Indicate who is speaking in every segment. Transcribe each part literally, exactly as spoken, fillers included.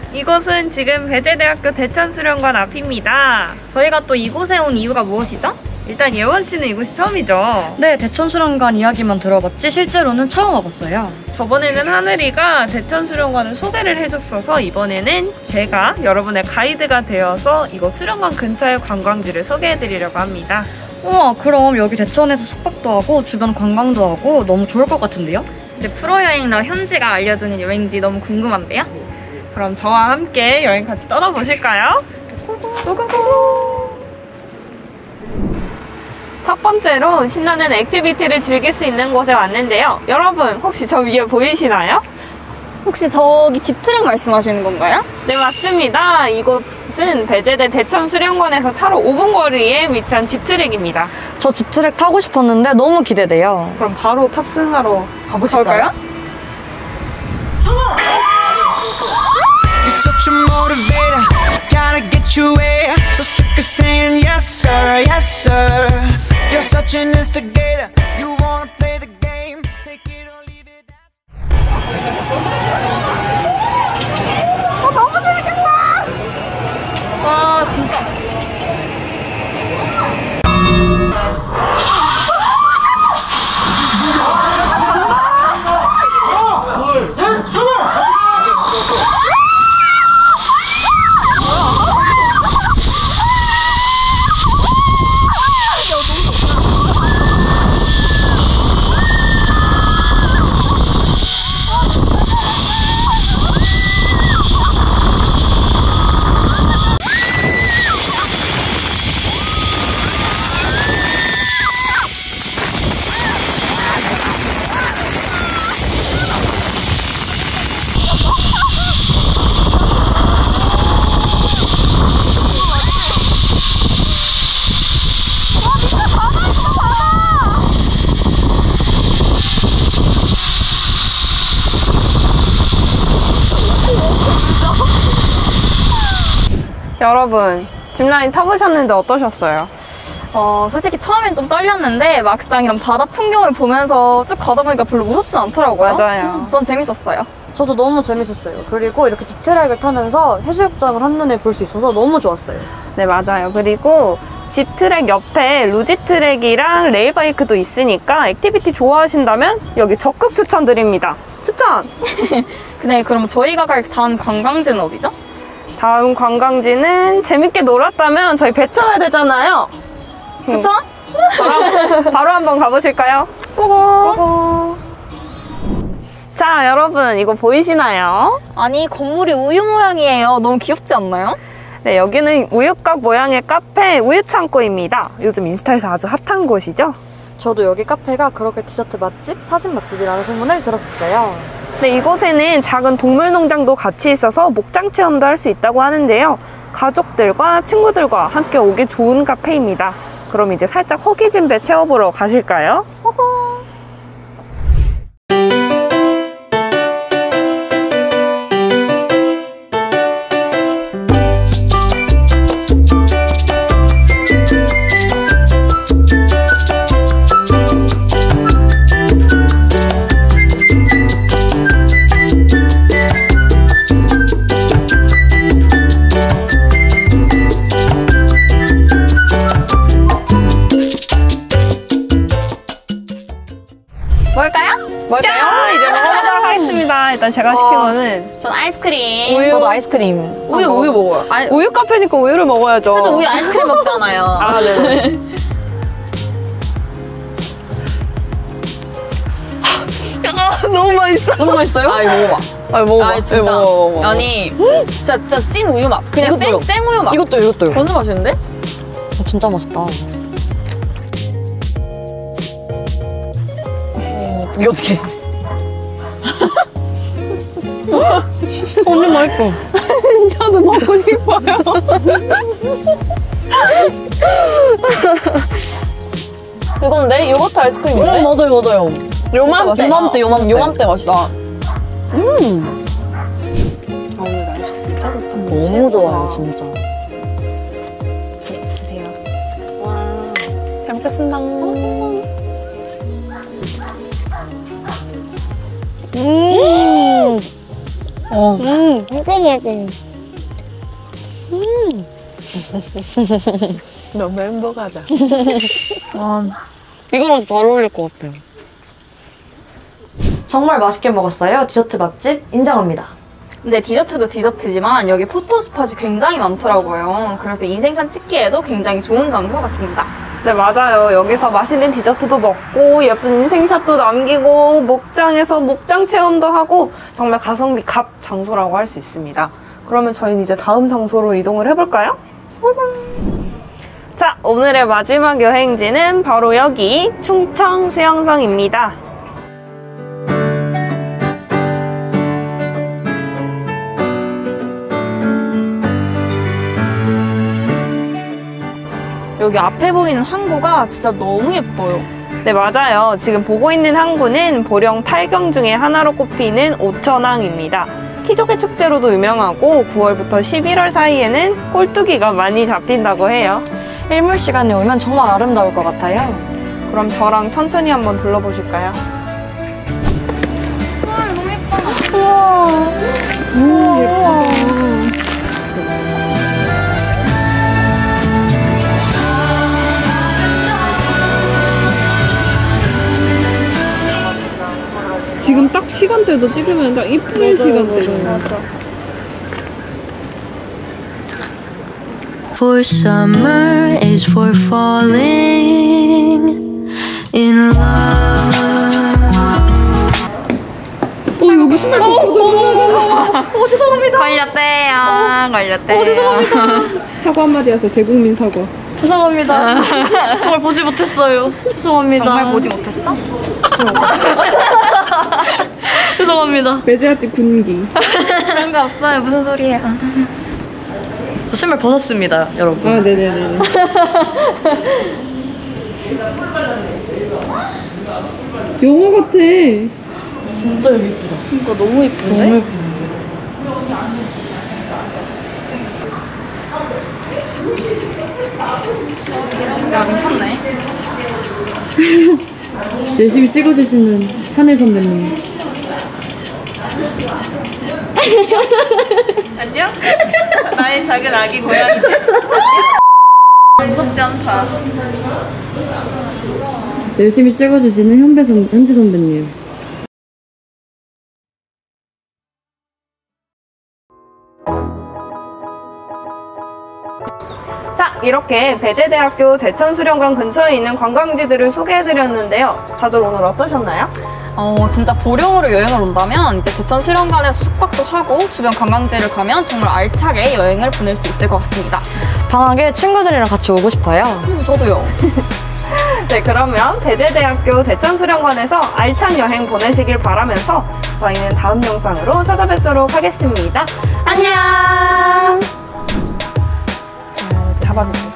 Speaker 1: 이곳은 지금 배재대학교 대천수련관 앞입니다.
Speaker 2: 저희가 또 이곳에 온 이유가 무엇이죠?
Speaker 1: 일단 예원 씨는 이곳이 처음이죠?
Speaker 3: 네, 대천수련관 이야기만 들어봤지 실제로는 처음 와봤어요.
Speaker 1: 저번에는 하늘이가 대천수련관을 소개를 해줬어서 이번에는 제가 여러분의 가이드가 되어서 이곳 수련관 근처의 관광지를 소개해드리려고 합니다.
Speaker 3: 우와, 그럼 여기 대천에서 숙박도 하고 주변 관광도 하고 너무 좋을 것 같은데요?
Speaker 2: 이제 프로여행러 현지가 알려주는 여행지 너무 궁금한데요?
Speaker 1: 그럼 저와 함께 여행 같이 떠나보실까요? 고고고! 첫 번째로 신나는 액티비티를 즐길 수 있는 곳에 왔는데요. 여러분, 혹시 저 위에 보이시나요?
Speaker 2: 혹시 저기 집 트랙 말씀하시는 건가요?
Speaker 1: 네, 맞습니다. 이곳은 배재대 대천수련관에서 차로 오 분 거리에 위치한 집 트랙입니다.
Speaker 3: 저 집 트랙 타고 싶었는데 너무 기대돼요.
Speaker 1: 그럼 바로 탑승하러 가보실까요?
Speaker 4: You're such a motivator, gotta get you where. So sick of saying yes sir, yes sir. You're such an instigator, you wanna play the game. Take it or leave it.
Speaker 1: 어, 너무 재밌겠다!
Speaker 2: 와, 진짜.
Speaker 1: 여러분, 짚라인 타보셨는데 어떠셨어요?
Speaker 2: 어, 솔직히 처음엔 좀 떨렸는데 막상 이런 바다 풍경을 보면서 쭉 가다 보니까 별로 무섭진 않더라고요.
Speaker 1: 맞아요.
Speaker 2: 전 재밌었어요.
Speaker 3: 저도 너무 재밌었어요. 그리고 이렇게 집 트랙을 타면서 해수욕장을 한눈에 볼 수 있어서 너무 좋았어요.
Speaker 1: 네, 맞아요. 그리고 집 트랙 옆에 루지 트랙이랑 레일바이크도 있으니까 액티비티 좋아하신다면 여기 적극 추천드립니다. 추천!
Speaker 2: 네, 그럼 저희가 갈 다음 관광지는 어디죠?
Speaker 1: 다음 관광지는 재밌게 놀았다면 저희 배 쳐야 되잖아요.
Speaker 2: 그쵸?
Speaker 1: 바로, 바로 한번 가보실까요?
Speaker 2: 고고!
Speaker 1: 자, 여러분 이거 보이시나요?
Speaker 2: 아니, 건물이 우유 모양이에요. 너무 귀엽지 않나요?
Speaker 1: 네, 여기는 우유곽 모양의 카페 우유창고입니다. 요즘 인스타에서 아주 핫한 곳이죠?
Speaker 3: 저도 여기 카페가 그렇게 디저트 맛집, 사진 맛집이라는 소문을 들었었어요.
Speaker 1: 네, 이곳에는 작은 동물농장도 같이 있어서 목장 체험도 할 수 있다고 하는데요. 가족들과 친구들과 함께 오기 좋은 카페입니다. 그럼 이제 살짝 허기진 배 채워보러 가실까요?
Speaker 2: 고고! 뭘까요? 뭘까요?
Speaker 1: 자, 이제 먹어보도록 하겠습니다. 일단 제가 시킨
Speaker 2: 어,
Speaker 1: 거는
Speaker 2: 전 아이스크림.
Speaker 1: 우유.
Speaker 3: 저도 아이스크림.
Speaker 2: 우유,
Speaker 1: 어,
Speaker 2: 우유 먹어요. 아니,
Speaker 1: 우유 카페니까 우유를 먹어야죠.
Speaker 2: 그래서 우유 아이스크림 먹잖아요.
Speaker 1: 아, 네네. 아, 너무 맛있어.
Speaker 2: 너무 맛있어요? 아, 이거 먹어봐.
Speaker 1: 아, 먹어봐.
Speaker 2: 아, 진짜.
Speaker 1: 네, 먹어, 먹어.
Speaker 2: 아니, 진짜, 진짜 찐 우유 맛. 그냥 생,
Speaker 3: 이것도요.
Speaker 2: 생 우유 맛.
Speaker 3: 이것도 이것도요.
Speaker 2: 완전 맛있는데?
Speaker 3: 어, 진짜 맛있다.
Speaker 2: 이게 어떻게?
Speaker 3: 언니 맛있어.
Speaker 1: 저도 먹고 싶어요.
Speaker 2: 그건데? 요거트 아이스크림인데?
Speaker 3: 음, 맞아요, 맞아요.
Speaker 1: 요맘때.
Speaker 2: 요맘때, 요맘, 요맘때 맛이다.
Speaker 3: 음.
Speaker 1: 아, 오늘 날씨 진짜 좋다.
Speaker 3: 너무 좋아요, 진짜.
Speaker 2: 네, 드세요. 와.
Speaker 1: 잘 먹겠습니다.
Speaker 3: 음.
Speaker 2: 와.
Speaker 3: 어. 음, 진짜 맛있어. 음.
Speaker 1: 너무 행복하다.
Speaker 3: 아, 이거랑 잘 어울릴 것 같아요. 정말 맛있게 먹었어요. 디저트 맛집 인정합니다.
Speaker 2: 근데 디저트도 디저트지만 여기 포토스팟이 굉장히 많더라고요. 그래서 인생샷 찍기에도 굉장히 좋은 장소 같습니다.
Speaker 1: 네, 맞아요. 여기서 맛있는 디저트도 먹고 예쁜 인생샷도 남기고 목장에서 목장 체험도 하고 정말 가성비 갑 장소라고 할 수 있습니다. 그러면 저희는 이제 다음 장소로 이동을 해볼까요? 자, 오늘의 마지막 여행지는 바로 여기 충청 수영성입니다.
Speaker 2: 여기 앞에 보이는 항구가 진짜 너무 예뻐요.
Speaker 1: 네, 맞아요. 지금 보고 있는 항구는 보령 팔 경 중에 하나로 꼽히는 오천항입니다. 키조개 축제로도 유명하고 구월부터 십일월 사이에는 꼴뚜기가 많이 잡힌다고 해요.
Speaker 3: 일몰 시간에 오면 정말 아름다울 것 같아요.
Speaker 1: 그럼 저랑 천천히 한번 둘러보실까요? 지금 딱 시간대도 찍으면 딱 이쁜 시간대잖아요.
Speaker 5: For summer is for falling in love.
Speaker 1: 어, 여기 신발 벗고
Speaker 3: 오, 죄송합니다.
Speaker 2: 걸렸대요. 걸렸대요.
Speaker 3: 오, 죄송합니다.
Speaker 1: 사과 한마디 하세요. 대국민 사과.
Speaker 3: 죄송합니다. 정말 보지 못했어요. 죄송합니다.
Speaker 2: 정말 보지 못했어?
Speaker 3: 죄송합니다.
Speaker 1: 매제아트 군기.
Speaker 2: 그런 거 없어요. 무슨 소리예요?
Speaker 3: 저 신발 벗었습니다, 여러분.
Speaker 1: 아, 네네네. 영화 같아.
Speaker 3: 진짜 여기 이쁘다.
Speaker 2: 이거 너무 예쁜데?
Speaker 3: 너무 예쁜데?
Speaker 2: 야, 괜찮네.
Speaker 1: 열심히 찍어주시는 하늘 선배님. 안녕? 나의 작은 아기 고양이.
Speaker 2: 무섭지 않다.
Speaker 1: 열심히 찍어주시는 현배 선, 현지 선배님. 자, 이렇게 배재대학교 대천수련관 근처에 있는 관광지들을 소개해드렸는데요. 다들 오늘 어떠셨나요?
Speaker 2: 어, 진짜 보령으로 여행을 온다면 이제 대천 수련관에서 숙박도 하고 주변 관광지를 가면 정말 알차게 여행을 보낼 수 있을 것 같습니다.
Speaker 3: 방학에 친구들이랑 같이 오고 싶어요.
Speaker 2: 음, 저도요.
Speaker 1: 네, 그러면 배재대학교 대천수련관에서 알찬 여행 보내시길 바라면서 저희는 다음 영상으로 찾아뵙도록 하겠습니다.
Speaker 2: 안녕.
Speaker 1: 잡아주세요.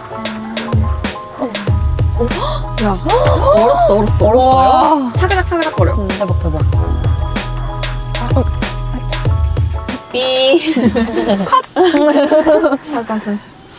Speaker 2: 야, 얼었어, 얼었어. 얼었어요? 사그작 사그작 거려.
Speaker 3: 대박, 대박.
Speaker 2: 삐. 컷. 알았어, 알았어.